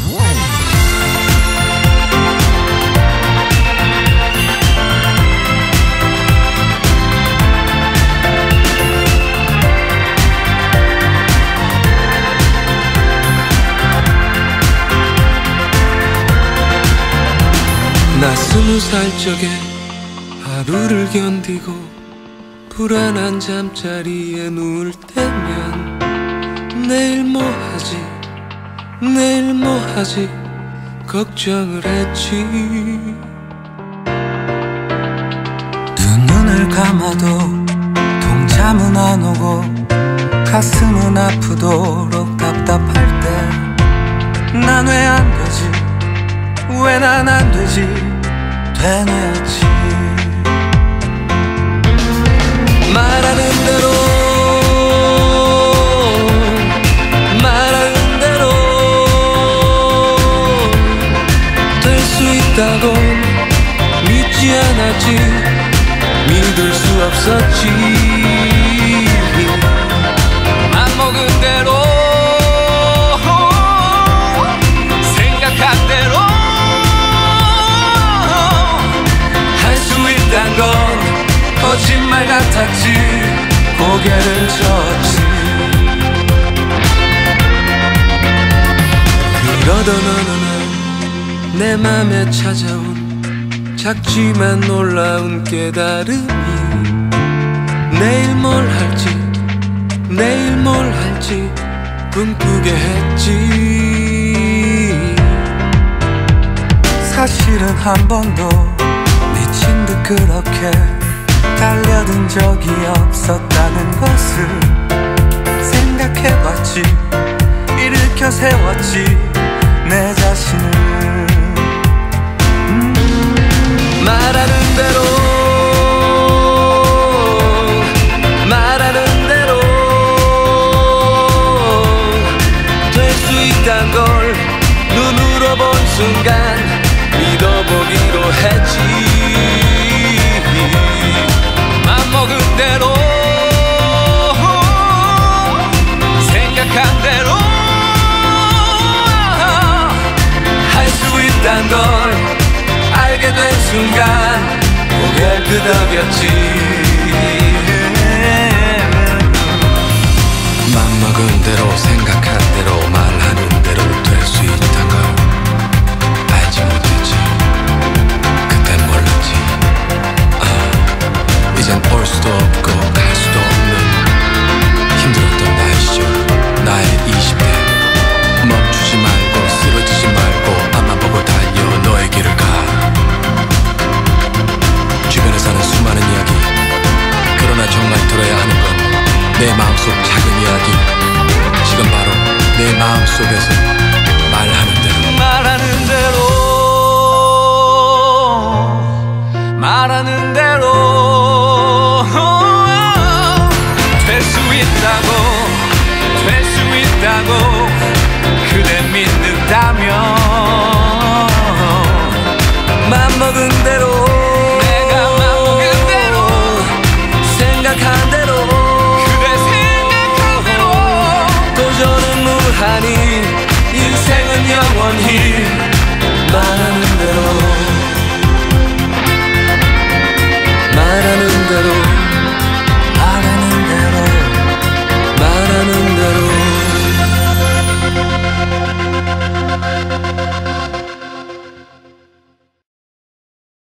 나 20살 적에 하루를 견디고 불안한 잠자리에 누울 때면 내일 뭐 하지 내일 뭐 하지 걱정을 했지. 두 눈을 감아도 동참은 안 오고 가슴은 아프도록 답답할 때 난 왜 안 되지 왜 난 안 되지 되뇌었지. 말하는 대로 말하는 대로 될 수 있다고 믿지 않았지 믿을 수 없었지. 맘먹은 대로 생각한 대로 할 수 있단 건 거짓말 같았지 고개를 젓지. 그러던 어느 날 내 맘에 찾아온 작지만 놀라운 깨달음이 내일 뭘 할지 내일 뭘 할지 꿈꾸게 했지. 사실은 한 번도 미친 듯 그렇게 달려든 적이 없었다는 것을 생각해봤지. 일으켜 세웠지 내 자신을. 말하는 대로 말하는 대로 될 수 있단 걸 눈으로 본 순간 믿어보기로 했지. 맘먹은 대로 생각한 대로 할 수 있단 걸 알게 된 순간 고개를 끄덕였지. 맘먹은 대로 생각한 대로 말하는 대로 될 수 있단 걸 알지 못했지. 그땐 몰랐지. 이젠 올 수도 없고 갈 수도 없는 힘들었던 나의 시절 나의 20대 멈추지 말고 쓰러지지 말고 앞만 보고 달려 너의 길을 가. 주변에 사는 수많은 이야기 그러나 정말 들어야 하는 건 내 마음속 작은 이야기. 지금 바로 내 마음속에서 말하는 대로 말하는 대로 말하는 대로 될 수 있다고 될 수 있다고 그대 믿는다면